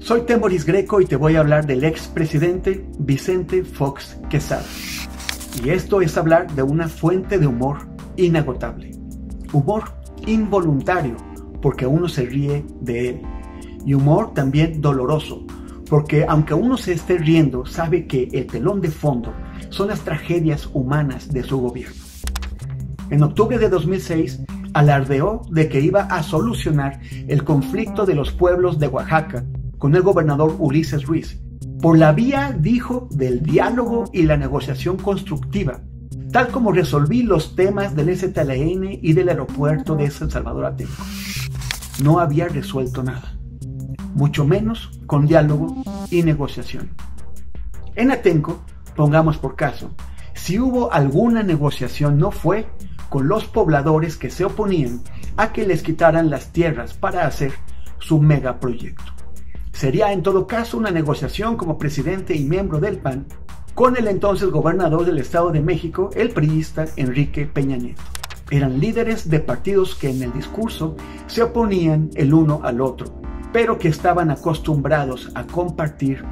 Soy Temoris Greco y te voy a hablar del expresidente Vicente Fox Quesada. Y esto es hablar de una fuente de humor inagotable. Humor involuntario, porque uno se ríe de él. Y humor también doloroso, porque aunque uno se esté riendo, sabe que el telón de fondo son las tragedias humanas de su gobierno. En octubre de 2006, alardeó de que iba a solucionar el conflicto de los pueblos de Oaxaca con el gobernador Ulises Ruiz, por la vía, dijo, del diálogo y la negociación constructiva, tal como resolví los temas del STLN y del aeropuerto de San Salvador Atenco. No había resuelto nada, mucho menos con diálogo y negociación. En Atenco, pongamos por caso, si hubo alguna negociación, no fue con los pobladores que se oponían a que les quitaran las tierras para hacer su megaproyecto. Sería en todo caso una negociación como presidente y miembro del PAN con el entonces gobernador del Estado de México, el priista Enrique Peña Nieto. Eran líderes de partidos que en el discurso se oponían el uno al otro, pero que estaban acostumbrados a compartir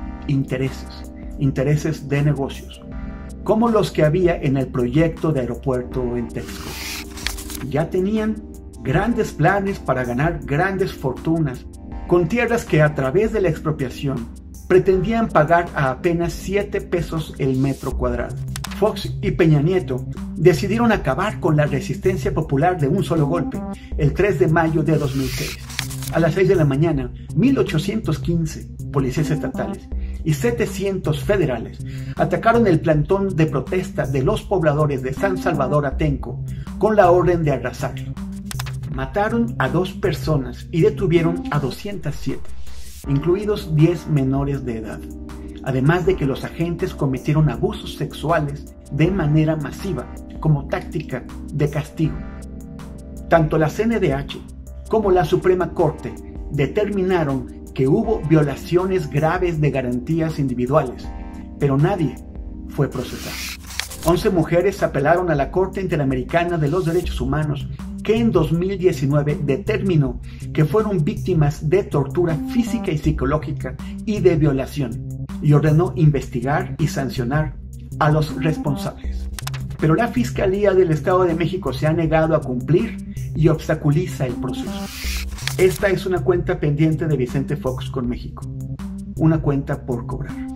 intereses de negocios, como los que había en el proyecto de aeropuerto en Texcoco. Ya tenían grandes planes para ganar grandes fortunas con tierras que a través de la expropiación pretendían pagar a apenas 7 pesos el metro cuadrado. Fox y Peña Nieto decidieron acabar con la resistencia popular de un solo golpe, el 3 de mayo de 2006. A las 6 de la mañana, 1815 policías estatales y 700 federales atacaron el plantón de protesta de los pobladores de San Salvador Atenco con la orden de arrasarlo. Mataron a 2 personas y detuvieron a 207, incluidos 10 menores de edad, además de que los agentes cometieron abusos sexuales de manera masiva como táctica de castigo. Tanto la CNDH como la Suprema Corte determinaron que hubo violaciones graves de garantías individuales, pero nadie fue procesado. 11 mujeres apelaron a la Corte Interamericana de los Derechos Humanos, que en 2019 determinó que fueron víctimas de tortura física y psicológica y de violación, y ordenó investigar y sancionar a los responsables. Pero la Fiscalía del Estado de México se ha negado a cumplir y obstaculiza el proceso. Esta es una cuenta pendiente de Vicente Fox con México, una cuenta por cobrar.